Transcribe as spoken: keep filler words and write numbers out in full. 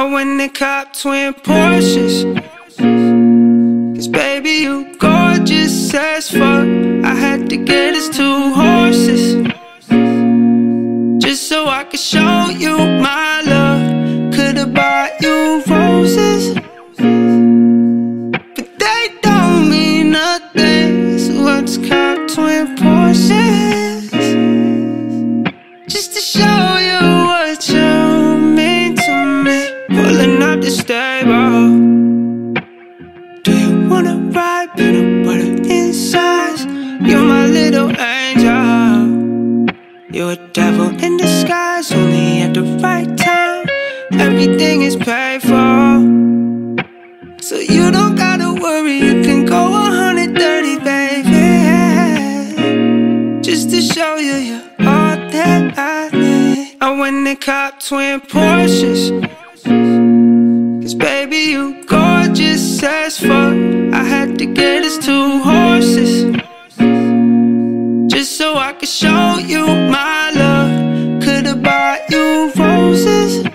went and copped twin Porsches, cause baby you gorgeous as fuck. I had to get us two horses, just so I could show you my love. Could've bought you roses, but they don't mean nothing. So let's cop twin Porsches, just to show you what you mean to me. Pulling up the stable, do you wanna ride peanut butter inside? You're my little angel, you're a devil in disguise, only at the right time. Everything is paid for, so you don't gotta worry, you can go one hundred thirty, baby, just to show you you're all that I need. I went and copped twin Porsches, cause baby you gorgeous as fuck. I had to get us two horses, just so I could show you my love. Could've bought you roses,